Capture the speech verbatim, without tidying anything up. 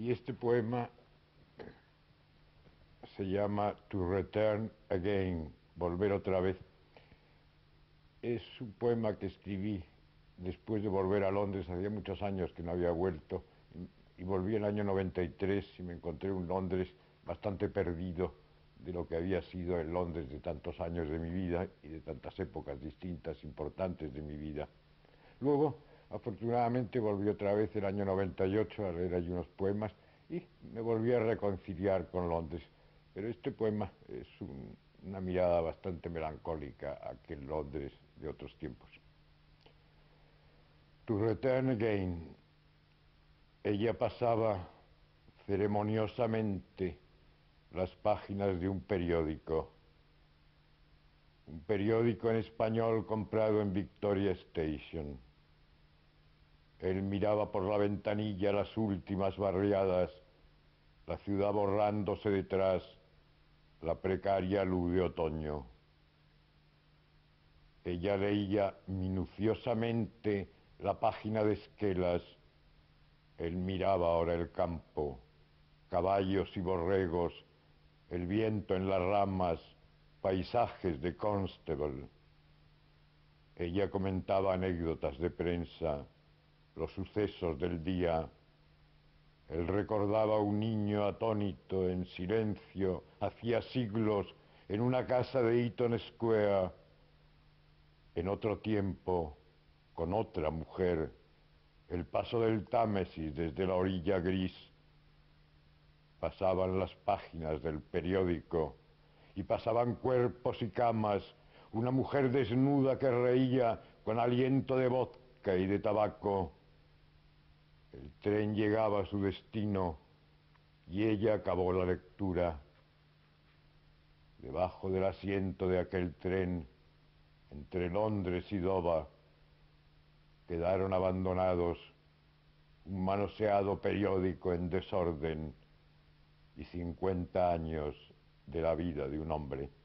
Y este poema se llama To Return Again, volver otra vez. Es un poema que escribí después de volver a Londres. Hacía muchos años que no había vuelto, y volví en el año noventa y tres y me encontré un Londres bastante perdido de lo que había sido el Londres de tantos años de mi vida y de tantas épocas distintas, importantes de mi vida. Luego, afortunadamente, volví otra vez el año noventa y ocho a leer allí unos poemas y me volví a reconciliar con Londres. Pero este poema es un, una mirada bastante melancólica a aquel Londres de otros tiempos. To Return Again. Ella pasaba ceremoniosamente las páginas de un periódico, un periódico en español comprado en Victoria Station. Él miraba por la ventanilla las últimas barriadas, la ciudad borrándose detrás, la precaria luz de otoño. Ella leía minuciosamente la página de esquelas. Él miraba ahora el campo, caballos y borregos, el viento en las ramas, paisajes de Constable. Ella comentaba anécdotas de prensa, los sucesos del día. Él recordaba a un niño atónito, en silencio, hacía siglos, en una casa de Eaton Square, en otro tiempo, con otra mujer, el paso del Támesis desde la orilla gris. Pasaban las páginas del periódico y pasaban cuerpos y camas, una mujer desnuda que reía con aliento de vodka y de tabaco. El tren llegaba a su destino y ella acabó la lectura. Debajo del asiento de aquel tren, entre Londres y Dover, quedaron abandonados un manoseado periódico en desorden y cincuenta años de la vida de un hombre.